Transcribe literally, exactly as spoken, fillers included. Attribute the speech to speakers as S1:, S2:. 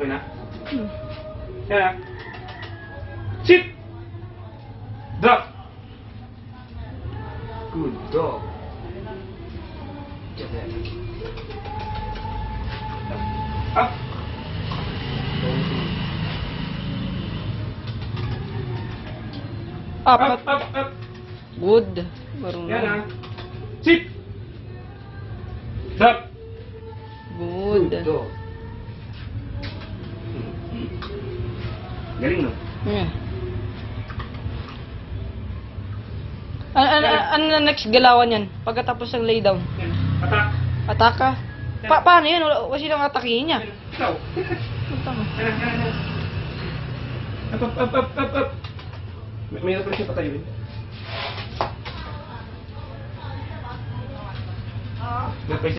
S1: Okay na?
S2: Hmm.
S1: Yan na. Sit! Drop! Good dog. Diyan. Up! Up,
S2: Apat.
S1: up, up!
S2: Good.
S1: Yan na.
S2: Marunong.
S1: Sit! Drop!
S2: Good.
S1: dog. Galing, no?
S2: Yeah. Ano, ano, ano na next galawan yan? Pagkatapos ng lay down.
S1: Yan. Attack!
S2: Ataka? Pa paano yan? Wala, wala silang atakihin niya.
S1: Yan. Ikaw.
S2: Punta mo.
S1: Yan na, yan na, yan na. Up, up, up, up, up, up. May mayroon pa rin siya patayuin. May